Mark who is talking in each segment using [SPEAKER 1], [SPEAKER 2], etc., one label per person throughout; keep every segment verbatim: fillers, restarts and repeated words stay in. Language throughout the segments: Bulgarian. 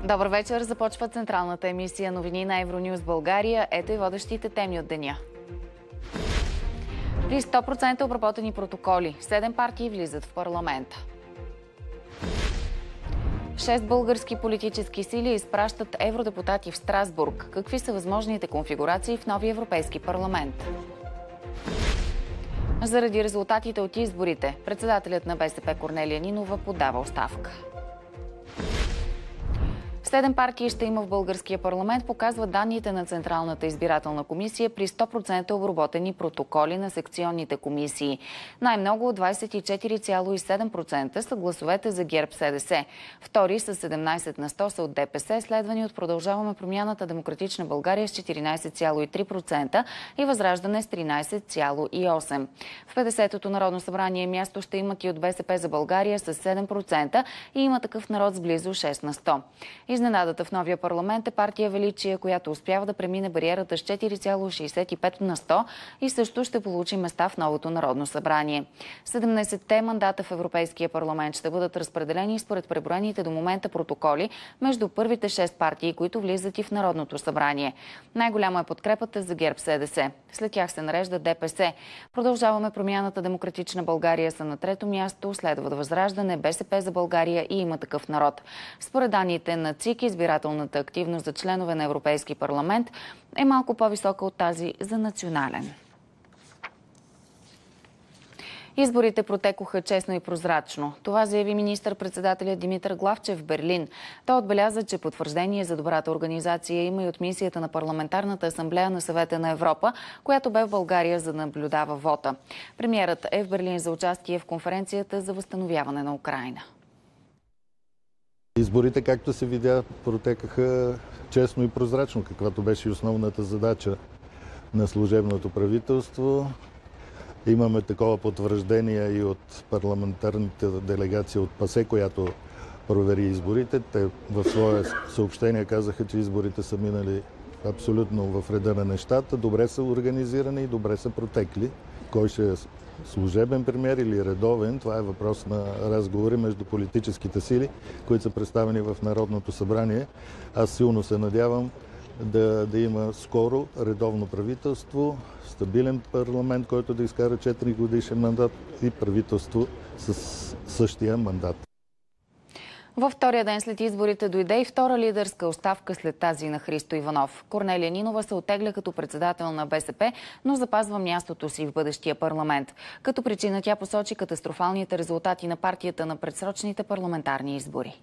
[SPEAKER 1] Добър вечер, започва централната емисия новини на Евронюз България. Ето и водещите теми от деня. При сто процента обработени протоколи, седем партии влизат в парламента. Шест български политически сили изпращат евродепутати в Страсбург. Какви са възможните конфигурации в новия Европейски парламент? Заради резултатите от изборите, председателят на БСП Корнелия Нинова подава оставка. Седем партии ще има в българския парламент, показват данните на Централната избирателна комисия при сто процента обработени протоколи на секционните комисии. Най-много двадесет и четири цяло и седем процента са гласовете за ГЕРБ-СДС. Втори с седемнадесет на сто са от ДПС, следвани от Продължаваме промяната Демократична България с четиринадесет цяло и три процента и Възраждане с тринадесет цяло и осем процента. В петдесетото Народно събрание място ще имат и от БСП за България с седем процента и Има такъв народ с близо шест на сто. Изненадата в новия парламент е партия Величие, която успява да премине бариерата с четири цяло шестдесет и пет на сто и също ще получи места в новото Народно събрание. седемнадесетте мандата в Европейския парламент ще бъдат разпределени според преброените до момента протоколи между първите шест партии, които влизат и в Народното събрание. Най-голяма е подкрепата за ГЕРБ-СДС. След тях се нарежда ДПС. Продължаваме промяната Демократична България са на трето място, следват Възраждане, БСП за България и Има такъв народ. Според данните на ЦИК, избирателната активност за членове на Европейски парламент е малко по-висока от тази за национален. Изборите протекоха честно и прозрачно. Това заяви министър-председателят Димитър Главчев в Берлин. Той отбеляза, че потвърждение за добрата организация има и от мисията на Парламентарната асамблея на Съвета на Европа, която бе в България за да наблюдава вота. Премиерът е в Берлин за участие в конференцията за възстановяване на Украйна.
[SPEAKER 2] Изборите, както се видя, протекаха честно и прозрачно, каквато беше и основната задача на служебното правителство. Имаме такова потвърждение и от парламентарните делегации от ПАСЕ, която провери изборите. Те в свое съобщение казаха, че изборите са минали абсолютно в реда на нещата, добре са организирани и добре са протекли. Кой ще е служебен премиер или редовен, това е въпрос на разговори между политическите сили, които са представени в Народното събрание. Аз силно се надявам да, да има скоро редовно правителство, стабилен парламент, който да изкара четири годишен мандат и правителство с същия мандат.
[SPEAKER 1] Във втория ден след изборите дойде и втора лидерска оставка след тази на Христо Иванов. Корнелия Нинова се оттегля като председател на БСП, но запазва мястото си в бъдещия парламент. Като причина тя посочи катастрофалните резултати на партията на предсрочните парламентарни избори.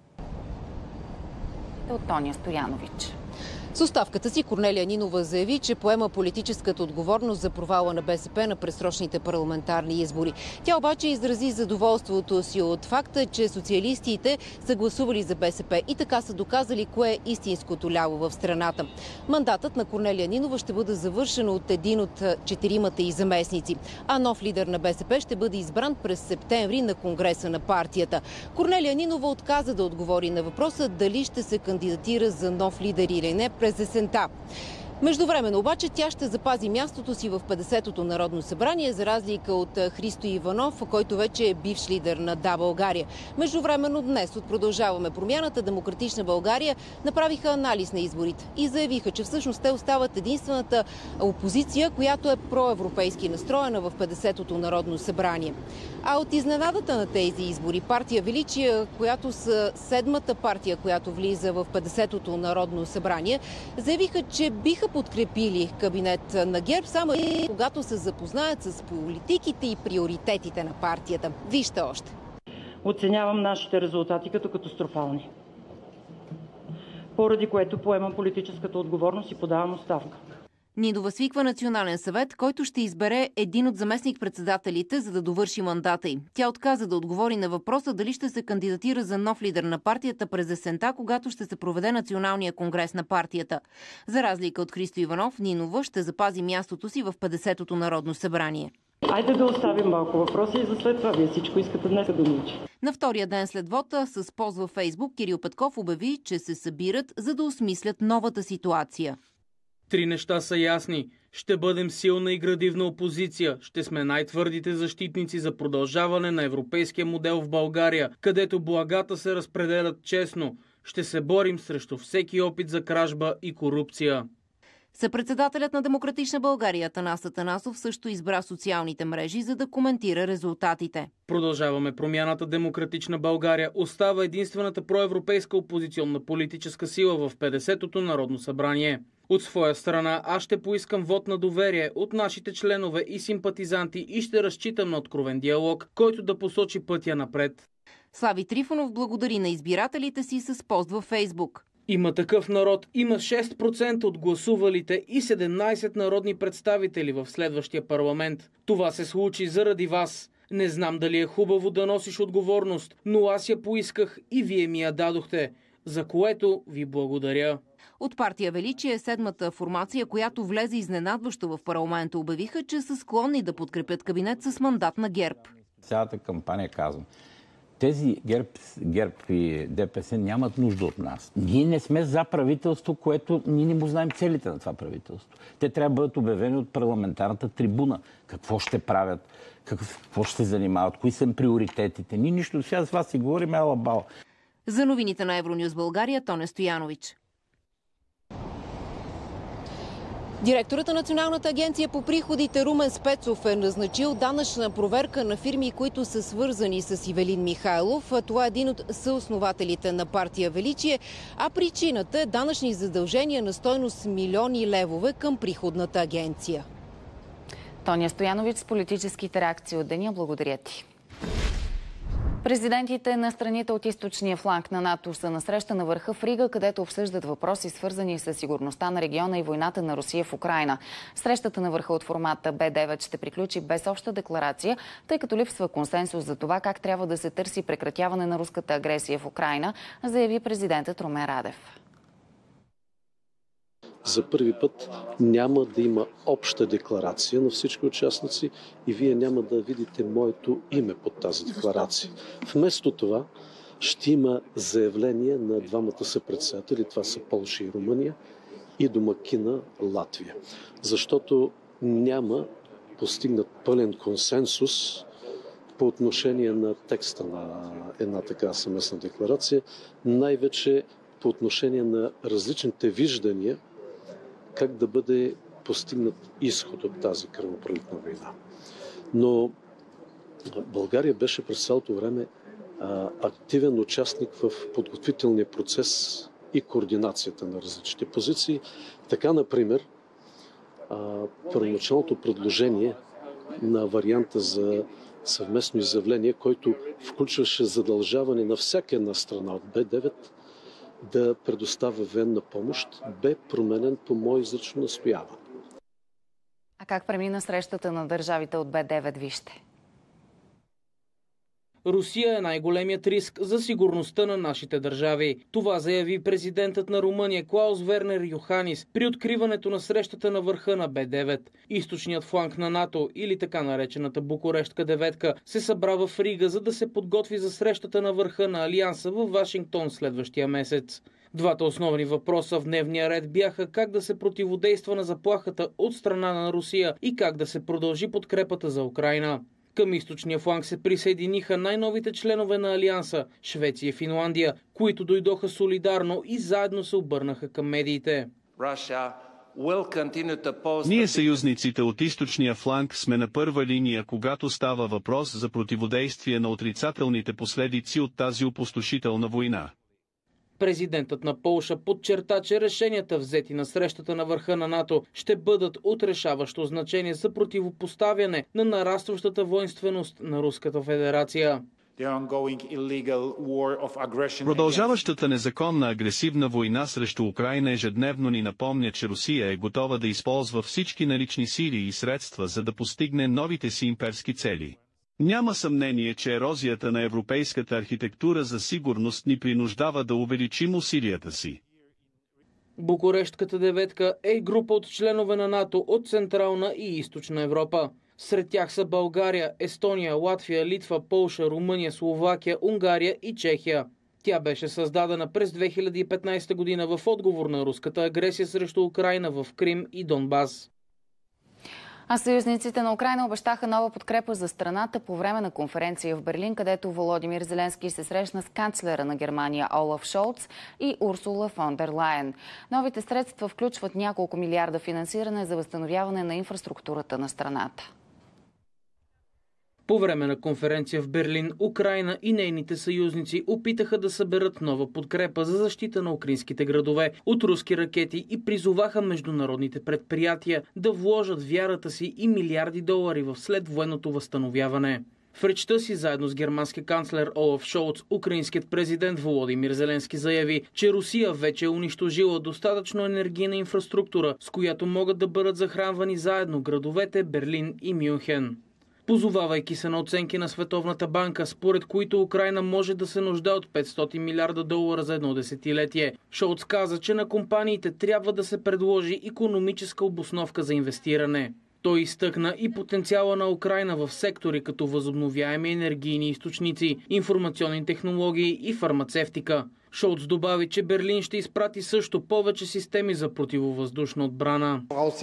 [SPEAKER 1] От Тоня Стоянович.
[SPEAKER 3] С оставката си Корнелия Нинова заяви, че поема политическата отговорност за провала на БСП на предсрочните парламентарни избори. Тя обаче изрази задоволството си от факта, че социалистите са гласували за БСП и така са доказали кое е истинското ляво в страната. Мандатът на Корнелия Нинова ще бъде завършен от един от четиримата и заместници, а нов лидер на БСП ще бъде избран през септември на Конгреса на партията. Корнелия Нинова отказа да отговори на въпроса дали ще се кандидатира за нов лидер или не през есента. Междувременно обаче тя ще запази мястото си в петдесетото Народно събрание, за разлика от Христо Иванов, който вече е бивш лидер на Да, България. Междувременно днес от Продължаваме промяната Демократична България направиха анализ на изборите и заявиха, че всъщност те остават единствената опозиция, която е проевропейски настроена в петдесетото Народно събрание. А от изненадата на тези избори партия Величие, която са седмата партия, която влиза в петдесетото Народно събрание, заявиха, че биха подкрепили кабинет на ГЕРБ, само и когато се запознаят с политиките и приоритетите на партията. Вижте още.
[SPEAKER 4] Оценявам нашите резултати като катастрофални, поради което поемам политическата отговорност и подавам оставка.
[SPEAKER 3] Нинова свиква национален съвет, който ще избере един от заместник-председателите, за да довърши мандата й. Тя отказа да отговори на въпроса дали ще се кандидатира за нов лидер на партията през есента, когато ще се проведе националния конгрес на партията. За разлика от Христо Иванов, Нинова ще запази мястото си в петдесетото Народно събрание.
[SPEAKER 4] Айде да оставим малко въпроси и за след това. Вие всичко искате днес да научи.
[SPEAKER 3] На втория ден след вота с пост във Фейсбук Кирил Петков обяви, че се събират, за да осмислят новата ситуация.
[SPEAKER 5] Три неща са ясни. Ще бъдем силна и градивна опозиция. Ще сме най-твърдите защитници за продължаване на европейския модел в България, където благата се разпределят честно. Ще се борим срещу всеки опит за кражба и корупция.
[SPEAKER 3] Съпредседателят на Демократична България Атанас Атанасов също избра социалните мрежи, за да коментира резултатите.
[SPEAKER 5] Продължаваме промяната. Демократична България остава единствената проевропейска опозиционна политическа сила в петдесетото Народно събрание. От своя страна аз ще поискам вод на доверие от нашите членове и симпатизанти и ще разчитам на откровен диалог, който да посочи пътя напред.
[SPEAKER 3] Слави Трифонов благодари на избирателите си с пост във Фейсбук.
[SPEAKER 5] Има такъв народ, има шест процента от гласувалите и седемнайсет народни представители в следващия парламент. Това се случи заради вас. Не знам дали е хубаво да носиш отговорност, но аз я поисках и вие ми я дадохте, за което ви благодаря.
[SPEAKER 3] От партия Величие, седмата формация, която влезе изненадващо в парламента, обявиха, че са склонни да подкрепят кабинет с мандат на ГЕРБ.
[SPEAKER 6] Цялата кампания казвам. Тези ГЕРБ, ГЕРБ и ДПС нямат нужда от нас. Ние не сме за правителство, което ние не му знаем целите на това правителство. Те трябва да бъдат обявени от парламентарната трибуна. Какво ще правят, какво ще се занимават, кои са приоритетите. Ние нищо. Сега с вас си говорим ала бал.
[SPEAKER 3] За новините на Евронюс България, Тоня Стоянович. Директорът на Националната агенция по приходите Румен Спецов е назначил данъчна проверка на фирми, които са свързани с Ивелин Михайлов. Това е един от съоснователите на партия Величие, а причината е данъчни задължения на стойност милиони левове към приходната агенция.
[SPEAKER 1] Тоня Стоянович с политическите реакции от деня. Благодаря ти. Президентите на страните от източния фланг на НАТО са на среща на върха в Рига, където обсъждат въпроси, свързани с сигурността на региона и войната на Русия в Украйна. Срещата на върха от формата Б девет ще приключи без обща декларация, тъй като липсва консенсус за това как трябва да се търси прекратяване на руската агресия в Украйна, заяви президентът Румен Радев.
[SPEAKER 7] За първи път няма да има обща декларация на всички участници и вие няма да видите моето име под тази декларация. Вместо това ще има заявление на двамата съпредседатели, това са Полша и Румъния, и домакина Латвия. Защото няма постигнат пълен консенсус по отношение на текста на една така съвместна декларация, най-вече по отношение на различните виждания как да бъде постигнат изход от тази кръвопролитна война. Но България беше през цялото време а, активен участник в подготвителния процес и координацията на различните позиции. Така, например, а, първоначалното предложение на варианта за съвместно изявление, който включваше задължаване на всяка една страна от Б девет да предоставя военна помощ, бе променен по мое изрично настояване.
[SPEAKER 1] А как премина срещата на държавите от Б девет, вижте?
[SPEAKER 5] Русия е най-големият риск за сигурността на нашите държави. Това заяви президентът на Румъния Клаус Вернер Йоханис при откриването на срещата на върха на Б девет. Източният фланг на НАТО, или така наречената Букурештка деветка, се събра в Рига, за да се подготви за срещата на върха на Алианса в Вашингтон следващия месец. Двата основни въпроса в дневния ред бяха как да се противодейства на заплахата от страна на Русия и как да се продължи подкрепата за Украйна. Към източния фланг се присъединиха най-новите членове на Алианса – Швеция и Финландия, които дойдоха солидарно и заедно се обърнаха към медиите.
[SPEAKER 8] Ние, съюзниците от източния фланг, сме на първа линия, когато става въпрос за противодействие на отрицателните последици от тази опустошителна война.
[SPEAKER 5] Президентът на Полша подчерта, че решенията, взети на срещата на върха на НАТО, ще бъдат от решаващо значение за противопоставяне на нарастващата воинственост на Руската федерация.
[SPEAKER 8] Продължаващата незаконна агресивна война срещу Украйна ежедневно ни напомня, че Русия е готова да използва всички налични сили и средства, за да постигне новите си имперски цели. Няма съмнение, че ерозията на европейската архитектура за сигурност ни принуждава да увеличим усилията си.
[SPEAKER 5] Букурештката деветка е група от членове на НАТО от Централна и Източна Европа. Сред тях са България, Естония, Латвия, Литва, Полша, Румъния, Словакия, Унгария и Чехия. Тя беше създадена през две хиляди и петнайсета година в отговор на руската агресия срещу Украйна в Крим и Донбас.
[SPEAKER 1] А съюзниците на Украйна обещаха нова подкрепа за страната по време на конференция в Берлин, където Володимир Зеленски се срещна с канцлера на Германия Олаф Шолц и Урсула фон дер Лайен. Новите средства включват няколко милиарда финансиране за възстановяване на инфраструктурата на страната.
[SPEAKER 5] По време на конференция в Берлин, Украйна и нейните съюзници опитаха да съберат нова подкрепа за защита на украинските градове от руски ракети и призоваха международните предприятия да вложат вярата си и милиарди долари в следвоенното възстановяване. В речта си заедно с германския канцлер Олаф Шолц, украинският президент Володимир Зеленски заяви, че Русия вече е унищожила достатъчно енергийна инфраструктура, с която могат да бъдат захранвани заедно градовете Берлин и Мюнхен. Позовавайки се на оценки на Световната банка, според които Украйна може да се нуждае от петстотин милиарда долара за едно десетилетие, Шолц каза, че на компаниите трябва да се предложи икономическа обосновка за инвестиране. Той изтъкна и потенциала на Украйна в сектори като възобновяеми енергийни източници, информационни технологии и фармацевтика. Шолц добави, че Берлин ще изпрати също повече системи за противовъздушна отбрана.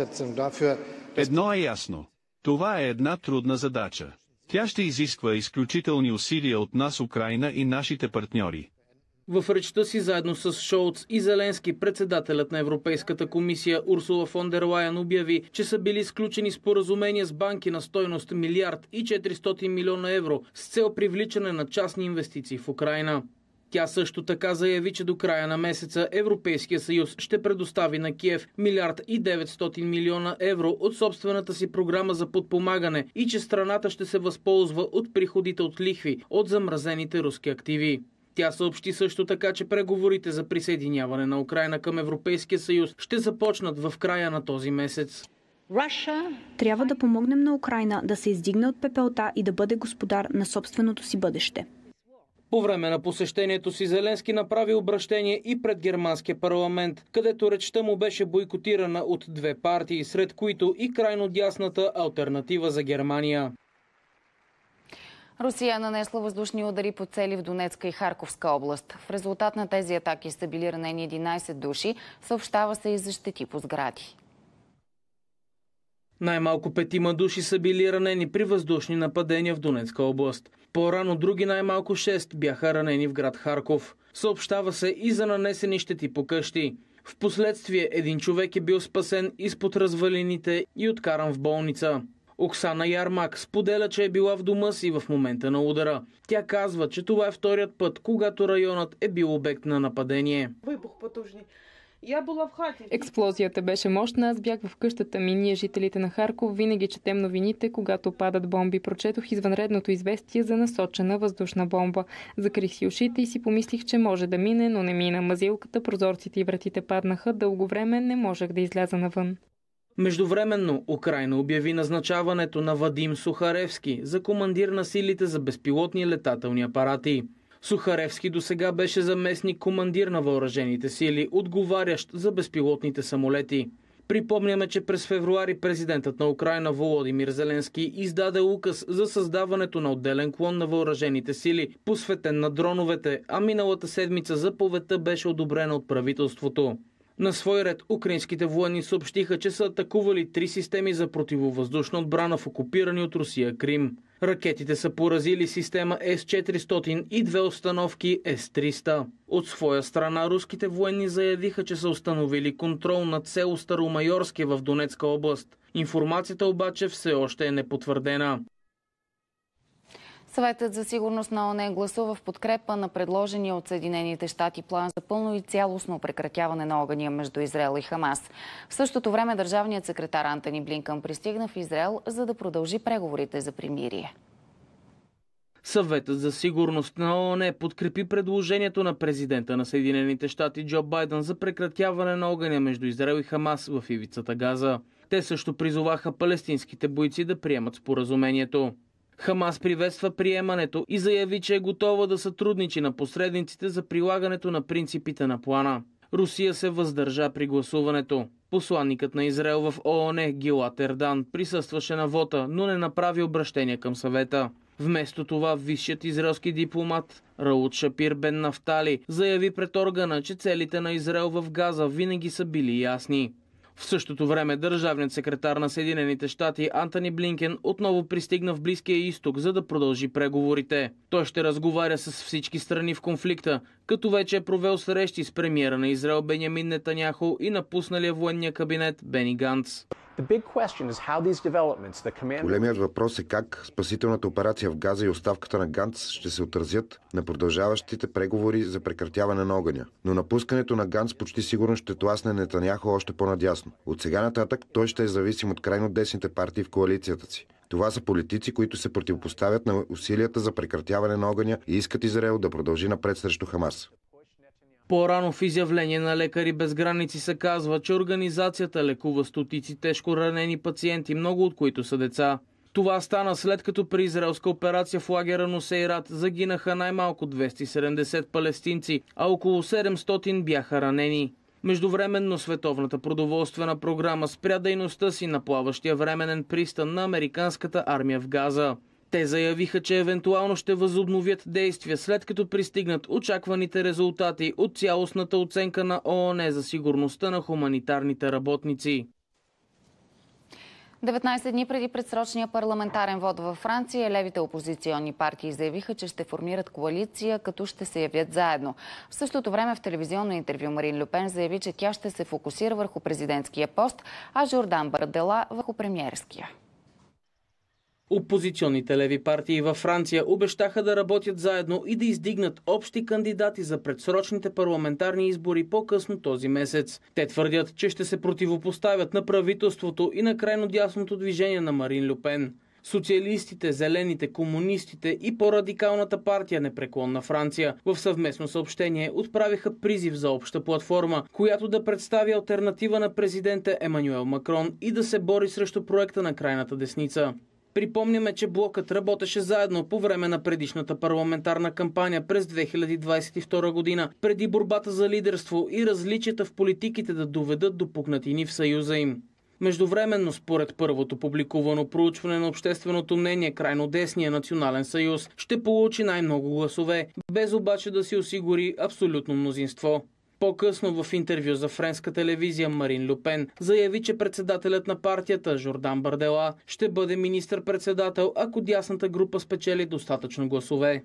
[SPEAKER 8] Едно е ясно. Това е една трудна задача. Тя ще изисква изключителни усилия от нас, Украйна и нашите партньори.
[SPEAKER 5] В речта си заедно с Шолц и Зеленски, председателят на Европейската комисия Урсула фон дер Лайен обяви, че са били сключени споразумения с банки на стойност милиард и четиристотин милиона евро с цел привличане на частни инвестиции в Украйна. Тя също така заяви, че до края на месеца Европейския съюз ще предостави на Киев милиард и деветстотин милиона евро от собствената си програма за подпомагане и че страната ще се възползва от приходите от лихви от замразените руски активи. Тя съобщи също така, че преговорите за присъединяване на Украйна към Европейския съюз ще започнат в края на този месец.
[SPEAKER 9] Трябва да помогнем на Украйна да се издигне от пепелта и да бъде господар на собственото си бъдеще.
[SPEAKER 5] По време на посещението си Зеленски направи обращение и пред германския парламент, където речта му беше бойкотирана от две партии, сред които и крайно дясната Алтернатива за Германия.
[SPEAKER 1] Русия нанесла въздушни удари по цели в Донецка и Харковска област. В резултат на тези атаки са били ранени единайсет души, съобщава се и за щети по сгради.
[SPEAKER 5] Най-малко петима души са били ранени при въздушни нападения в Донецка област. По-рано други най-малко шест бяха ранени в град Харков. Съобщава се и за нанесени щети по къщи. Впоследствие един човек е бил спасен изпод развалините и откаран в болница. Оксана Ярмак споделя, че е била в дома си в момента на удара. Тя казва, че това е вторият път, когато районът е бил обект на нападение.
[SPEAKER 10] Експлозията беше мощна, аз бях в къщата ми. Ние, жителите на Харков, винаги четем новините, когато падат бомби. Прочетох извънредното известие за насочена въздушна бомба. Закрих си ушите и си помислих, че може да мине, но не мина. Мазилката, прозорците и вратите паднаха. Дълго време не можех да изляза навън.
[SPEAKER 5] Междувременно Украйна обяви назначаването на Вадим Сухаревски за командир на силите за безпилотни летателни апарати. Сухаревски досега беше заместник командир на въоръжените сили, отговарящ за безпилотните самолети. Припомняме, че през февруари президентът на Украйна Володимир Зеленски издаде указ за създаването на отделен клон на въоръжените сили, посветен на дроновете, а миналата седмица заповедта беше одобрена от правителството. На свой ред украинските военни съобщиха, че са атакували три системи за противовъздушна отбрана в окупирани от Русия Крим. Ракетите са поразили система Ес четиристотин и две установки Ес триста. От своя страна руските военни заявиха, че са установили контрол над село Старомайорске в Донецка област. Информацията обаче все още е непотвърдена.
[SPEAKER 1] Съветът за сигурност на ООН гласува в подкрепа на предложения от Съединените щати план за пълно и цялостно прекратяване на огъня между Израел и Хамас. В същото време държавният секретар Антони Блинкън пристигна в Израел, за да продължи преговорите за примирие.
[SPEAKER 5] Съветът за сигурност на ООН подкрепи предложението на президента на Съединените щати Джо Байден за прекратяване на огъня между Израел и Хамас в ивицата Газа. Те също призоваха палестинските бойци да приемат споразумението. Хамас приветства приемането и заяви, че е готова да сътрудничи на посредниците за прилагането на принципите на плана. Русия се въздържа при гласуването. Посланникът на Израел в ООН Гилад Ердан присъстваше на вота, но не направи обращение към съвета. Вместо това висшият израелски дипломат Раут Шапир Бен Нафтали заяви пред органа, че целите на Израел в Газа винаги са били ясни. В същото време държавният секретар на Съединените щати Антони Блинкен отново пристигна в Близкия изток, за да продължи преговорите. Той ще разговаря с всички страни в конфликта, като вече е провел срещи с премиера на Израел Бенямин Нетаняху и напусналия военния кабинет Бени Ганц.
[SPEAKER 11] Големият въпрос е как спасителната операция в Газа и оставката на Ганц ще се отразят на продължаващите преговори за прекратяване на огъня. Но напускането на Ганц почти сигурно ще тласне Нетаняху още по-надясно. От сега нататък той ще е зависим от крайно десните партии в коалицията си. Това са политици, които се противопоставят на усилията за прекратяване на огъня и искат Израел да продължи напред срещу Хамас.
[SPEAKER 5] По-рано в изявление на Лекари без граници се казва, че организацията лекува стотици тежко ранени пациенти, много от които са деца. Това стана след като при израелска операция в лагера Нусейрат загинаха най-малко двеста и седемдесет палестинци, а около седемстотин бяха ранени. Междувременно Световната продоволствена програма спря дейността си на плаващия временен пристан на американската армия в Газа. Те заявиха, че евентуално ще възобновят действия, след като пристигнат очакваните резултати от цялостната оценка на ООН за сигурността на хуманитарните работници.
[SPEAKER 1] деветнайсет дни преди предсрочния парламентарен вод във Франция, левите опозиционни партии заявиха, че ще формират коалиция, като ще се явят заедно. В същото време в телевизионно интервю Марин Люпен заяви, че тя ще се фокусира върху президентския пост, а Жордан Бардела върху премиерския.
[SPEAKER 5] Опозиционните леви партии във Франция обещаха да работят заедно и да издигнат общи кандидати за предсрочните парламентарни избори по-късно този месец. Те твърдят, че ще се противопоставят на правителството и на крайно дясното движение на Марин Люпен. Социалистите, зелените, комунистите и по-радикалната партия Непреклонна Франция в съвместно съобщение отправиха призив за обща платформа, която да представи алтернатива на президента Емануел Макрон и да се бори срещу проекта на крайната десница. Припомняме, че блокът работеше заедно по време на предишната парламентарна кампания през две хиляди двадесет и втора година, преди борбата за лидерство и различията в политиките да доведат до пукнатини в съюза им. Междувременно, според първото публикувано проучване на общественото мнение, крайно десния Национален съюз ще получи най-много гласове, без обаче да си осигури абсолютно мнозинство. По-късно в интервю за френска телевизия Марин Люпен заяви, че председателят на партията Жордан Бардела ще бъде министър-председател, ако дясната група спечели достатъчно гласове.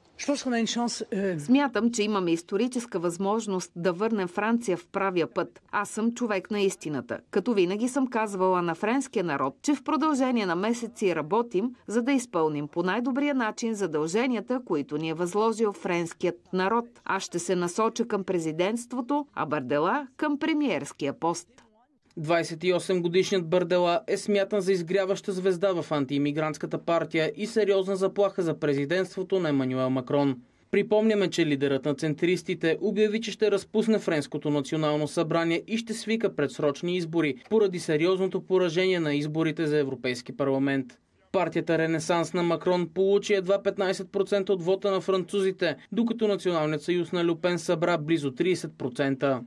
[SPEAKER 12] Смятам, че имаме историческа възможност да върнем Франция в правия път. Аз съм човек на истината. Като винаги съм казвала на френския народ, че в продължение на месеци работим, за да изпълним по най-добрия начин задълженията, които ни е възложил френският народ. Аз ще се насоча към президентството, а Бардела към премиерския пост.
[SPEAKER 5] двадесет и осем годишният Бардела е смятан за изгряваща звезда в антиимигрантската партия и сериозна заплаха за президентството на Емануел Макрон. Припомняме, че лидерът на центристите обяви, че ще разпусне Френското национално събрание и ще свика предсрочни избори поради сериозното поражение на изборите за Европейски парламент. Партията Ренесанс на Макрон получи едва петнайсет процента от вота на французите, докато Националният съюз на Люпен събра близо трийсет процента.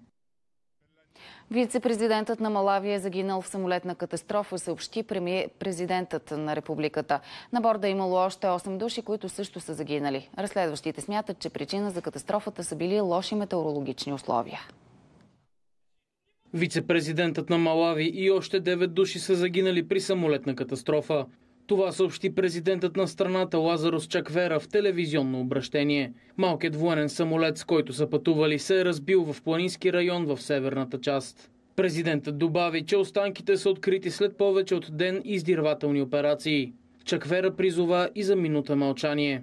[SPEAKER 1] Вице-президентът на Малави е загинал в самолетна катастрофа, съобщи президентът на републиката. На борда е имало още осем души, които също са загинали. Разследващите смятат, че причина за катастрофата са били лоши метеорологични условия.
[SPEAKER 5] Вице-президентът на Малави и още девет души са загинали при самолетна катастрофа. Това съобщи президентът на страната Лазарус Чаквера в телевизионно обращение. Малкият военен самолет, с който са пътували, се е разбил в планински район в северната част. Президентът добави, че останките са открити след повече от ден издирвателни операции. Чаквера призова и за минута мълчание.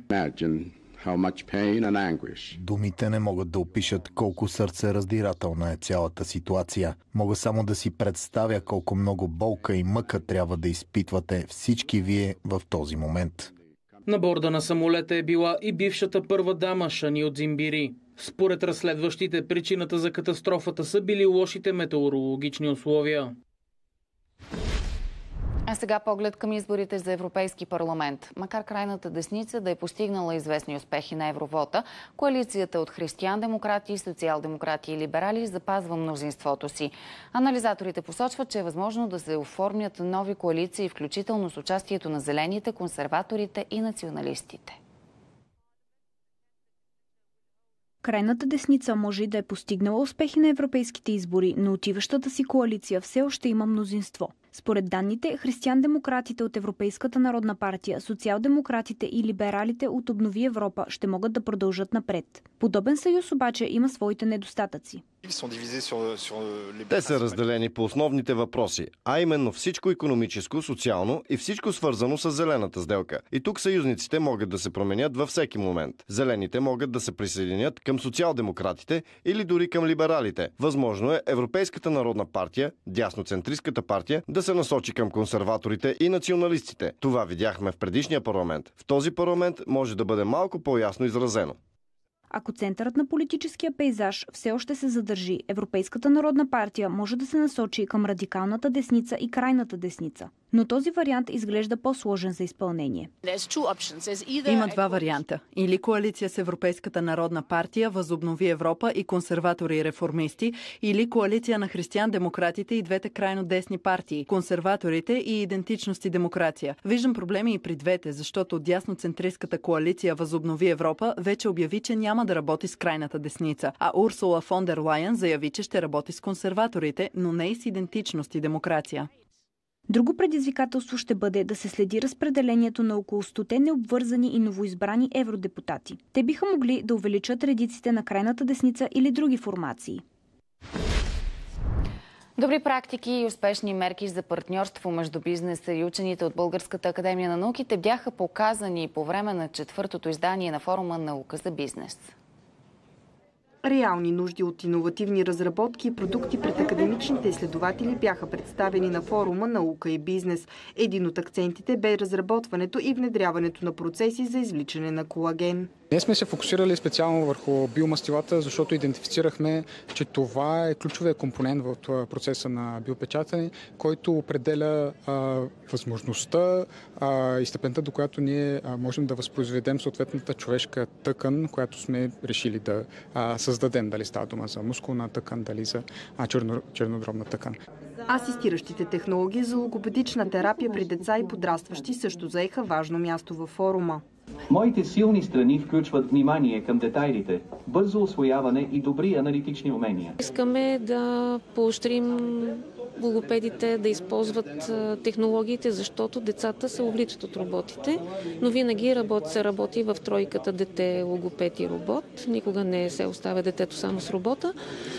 [SPEAKER 13] Думите не могат да опишат колко сърцераздирателна е цялата ситуация. Мога само да си представя колко много болка и мъка трябва да изпитвате всички вие в този момент.
[SPEAKER 5] На борда на самолета е била и бившата първа дама Шани от Зимбири. Според разследващите, причината за катастрофата са били лошите метеорологични условия.
[SPEAKER 1] А сега поглед към изборите за Европейски парламент. Макар крайната десница да е постигнала известни успехи на евровота, коалицията от християн-демократи, социал-демократи и либерали запазва мнозинството си. Анализаторите посочват, че е възможно да се оформят нови коалиции, включително с участието на зелените, консерваторите и националистите.
[SPEAKER 9] Крайната десница може и да е постигнала успехи на европейските избори, но отиващата си коалиция все още има мнозинство. Според данните, християн-демократите от Европейската народна партия, социал-демократите и либералите от Обнови Европа ще могат да продължат напред. Подобен съюз обаче има своите недостатъци.
[SPEAKER 14] Те са разделени по основните въпроси, а именно всичко икономическо, социално и всичко свързано с зелената сделка. И тук съюзниците могат да се променят във всеки момент. Зелените могат да се присъединят към социал-демократите или дори към либералите. Възможно е Европейската народна партия, дясноцентристската партия, да се насочи към консерваторите и националистите. Това видяхме в предишния парламент. В този парламент може да бъде малко по-ясно изразено.
[SPEAKER 9] Ако центърът на политическия пейзаж все още се задържи, Европейската народна партия може да се насочи към радикалната десница и крайната десница. Но този вариант изглежда по-сложен за изпълнение.
[SPEAKER 15] Има два варианта. Или коалиция с Европейската народна партия, Възобнови Европа и консерватори и реформисти, или коалиция на християн-демократите и двете крайно десни партии, консерваторите и идентичност и демокрация. Виждам проблеми и при двете, защото дясноцентристската коалиция Възобнови Европа вече обяви, че няма да работи с крайната десница, а Урсула фон дер Лайен заяви, че ще работи с консерваторите, но не и с идентичност и демокрация.
[SPEAKER 9] Друго предизвикателство ще бъде да се следи разпределението на около стоте необвързани и новоизбрани евродепутати. Те биха могли да увеличат редиците на крайната десница или други формации.
[SPEAKER 1] Добри практики и успешни мерки за партньорство между бизнеса и учените от Българската академия на науките бяха показани по време на четвъртото издание на форума Наука за бизнес.
[SPEAKER 16] Реални нужди от иновативни разработки и продукти пред академичните изследователи бяха представени на форума Наука и бизнес. Един от акцентите бе разработването и внедряването на процеси за извличане на колаген.
[SPEAKER 17] Ние сме се фокусирали специално върху биомастилата, защото идентифицирахме, че това е ключовия компонент в процеса на биопечатане, който определя а, възможността а, и степента, до която ние а, можем да възпроизведем съответната човешка тъкан, която сме решили да а, създадем. Дали става дума за мускулна тъкан, дали за а, черно, чернодробна тъкан.
[SPEAKER 16] Асистиращите технологии за логопедична терапия при деца и подрастващи също заеха важно място във форума.
[SPEAKER 18] Моите силни страни включват внимание към детайлите, бързо усвояване и добри аналитични умения.
[SPEAKER 19] Искаме да поощрим логопедите да използват технологиите, защото децата се увличат от роботите, но винаги работи, се работи в тройката дете, логопед и робот. Никога не се оставя детето само с робота.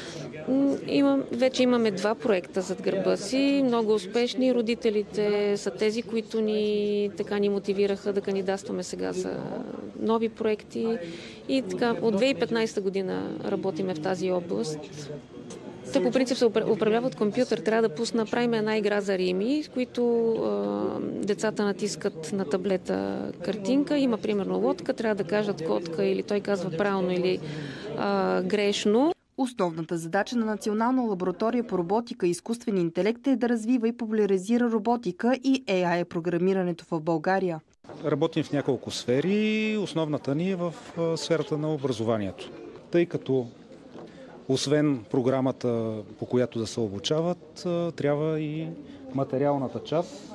[SPEAKER 19] Имам, вече имаме два проекта зад гърба си, много успешни. Родителите са тези, които ни, така, ни мотивираха да кандидатстваме сега за нови проекти. И така, от две хиляди и петнадесета година работиме в тази област. Те по принцип се управляват компютър. Трябва да пусна, правим една игра за рими, с които а, децата натискат на таблета картинка. Има примерно лодка, трябва да кажат котка или той казва правилно или а, грешно.
[SPEAKER 16] Основната задача на Национална лаборатория по роботика и изкуствен интелект е да развива и популяризира роботика и Ей Ай програмирането в България.
[SPEAKER 20] Работим в няколко сфери. Основната ни е в сферата на образованието. Тъй като освен програмата, по която да се обучават, трябва и материалната част,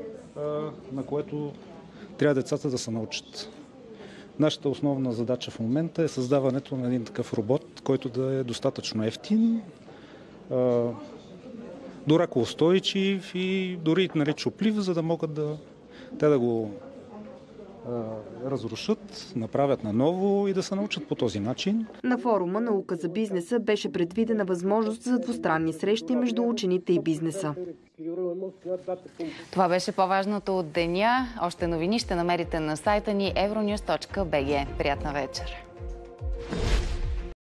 [SPEAKER 20] на което трябва децата да се научат. Нашата основна задача в момента е създаването на един такъв робот, който да е достатъчно евтин, до ракоустойчив и дори нали, чуплив, за да могат да, те да го разрушат, направят наново и да се научат по този начин.
[SPEAKER 16] На форума Наука за бизнеса беше предвидена възможност за двустранни срещи между учените и бизнеса.
[SPEAKER 1] Това беше по-важното от деня. Още новини ще намерите на сайта ни евронюс точка би джи. Приятна вечер!